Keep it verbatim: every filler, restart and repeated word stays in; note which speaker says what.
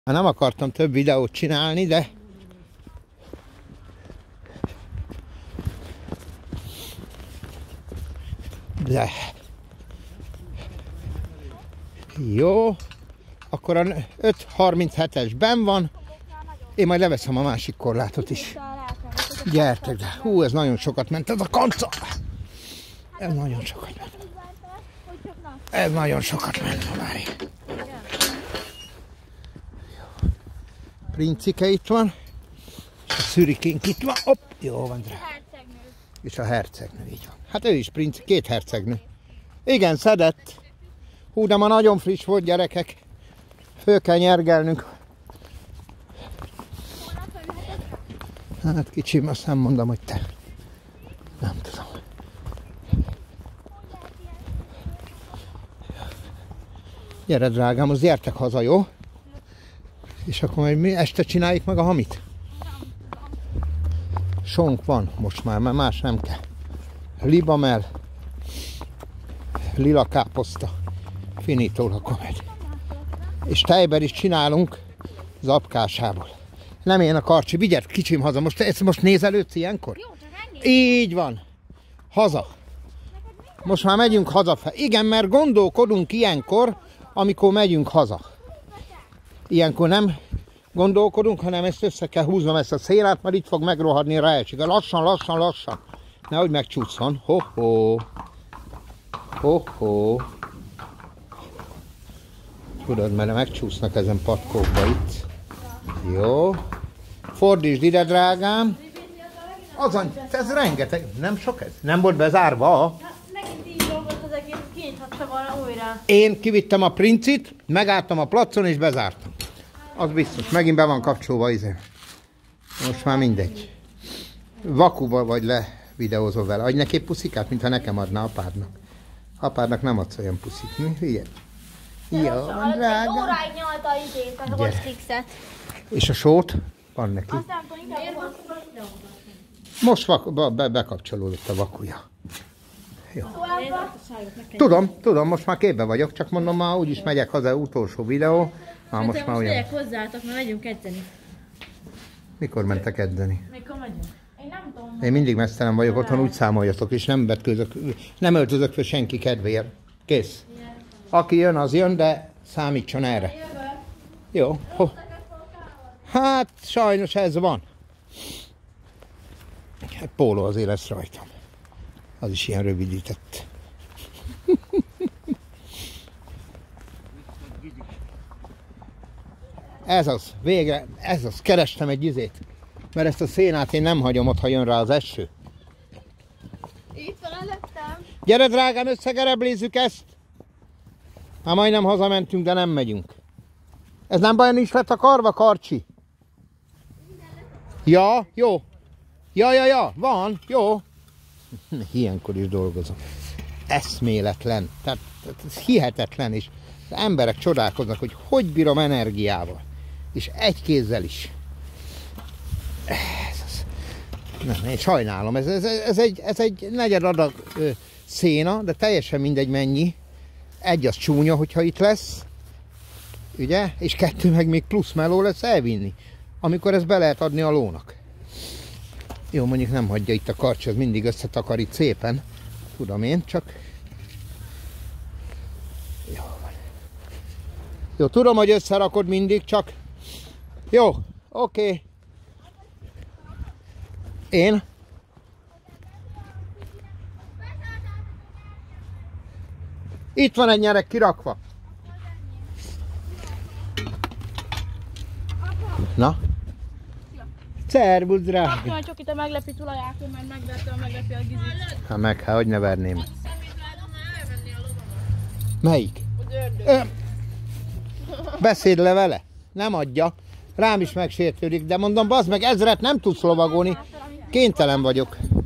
Speaker 1: Nem akartam több videót csinálni, de de jó, akkor a öt harminchetes benn van, én majd leveszem a másik korlátot is. Gyertek, de hú, ez nagyon sokat ment, ez a kanca! Ez nagyon sokat ment. Ez nagyon sokat ment, Mári. Princike itt van, és a szürikénk itt van, hopp, jó van, drága. És a hercegnő, így van. Hát ő is princi, két hercegnő. Igen, szedett. Hú, de ma nagyon friss volt, gyerekek. Föl kell nyergelnünk. Hát kicsim, azt nem mondom, hogy te. Nem tudom. Gyere, drágám, most gyertek haza, jó? És akkor majd mi este csináljuk meg a hamit? Sonk van most már, mert más nem kell. Libamel, lila káposzta, finító lakomed. És tejber is csinálunk zapkásából. Nem én a karcsi, vigyed kicsim haza. Most, ezt most nézelődsz ilyenkor? Így van. Haza. Most már megyünk hazafelé. Igen, mert gondolkodunk ilyenkor, amikor megyünk haza. Ilyenkor nem gondolkodunk, hanem ezt össze kell húznom, ezt a szélát, mert itt fog megrohadni, ráesik. Lassan, lassan, lassan. Nehogy megcsúszson. Ho-ho. Ho-ho. Tudod, mert megcsúsznak ezen patkókba itt. Jó. Fordítsd ide, drágám. Azon, ez rengeteg. Nem sok ez? Nem volt bezárva?
Speaker 2: Megint így dolgozott az egész, kinyithatta volna újra.
Speaker 1: Én kivittem a princit, megálltam a placon és bezártam. Az biztos. Megint be van kapcsolva izé. Most már mindegy. Vakuba vagy le videózol vele. Adj neki puszikát, mintha nekem adná apádnak. Apádnak nem adsz olyan puszit. Mi? Hülye? Jó, van, drága.
Speaker 2: Óráig nyalta a izét, a hotfixet.
Speaker 1: És a sót? Van neki.
Speaker 2: Azt nem tudom, inkább
Speaker 1: most vak, be, bekapcsolódott a vakuja. Jó. Tudom, tudom, most már képbe vagyok, csak mondom, már úgyis megyek haza, utolsó videó. Már most már olyan.
Speaker 2: Megyek hozzátok, mert megyünk edzeni.
Speaker 1: Mikor mentek edzeni?
Speaker 2: Mikor megyünk? Én nem tudom.
Speaker 1: Én mindig mesztelen vagyok, otthon úgy számoljatok, és nem vetkőzök, nem öltözök fel senki kedvéért. Kész. Aki jön, az jön, de számítson erre. Jó. Hát, sajnos ez van. Póló azért lesz rajtam. Az is ilyen rövidített. Ez az, végre, ez az, kerestem egy izét. Mert ezt a szénát én nem hagyom ott, ha jön rá az eső.
Speaker 2: Itt van előttem.
Speaker 1: Gyere, drágám, összegereblézzük ezt. Már majdnem hazamentünk, de nem megyünk. Ez nem baj, nincs lett a karva, Karcsi? Ja, jó. Ja, ja, ja, van, jó. Ilyenkor is dolgozom. Eszméletlen. Tehát ez hihetetlen is. Az emberek csodálkoznak, hogy hogy bírom energiával. És egy kézzel is. Ez az. Nem, én sajnálom. Ez, ez, ez, egy, ez egy negyed adag ö, széna, de teljesen mindegy mennyi. Egy az csúnya, hogyha itt lesz. Ugye? És kettő meg még plusz meló lesz elvinni. Amikor ezt be lehet adni a lónak. Jó, mondjuk nem hagyja itt a Karcsi, az mindig összetakarít szépen. Tudom én, csak... Jó van. Jó, tudom, hogy összerakod mindig, csak... Jó, oké. Okay. Én? Itt van egy nyereg kirakva. Na? Szervusz, drága!
Speaker 2: Kapjon a csokit a meglepi tulajákon, mert megverte a meglepi a gizit.
Speaker 1: Hát meg, hát hogy ne verném. Melyik? Ö, beszéd le vele. Nem adja. Rám is megsértődik, de mondom, bazd meg, ezret nem tudsz lovagolni. Kénytelen vagyok.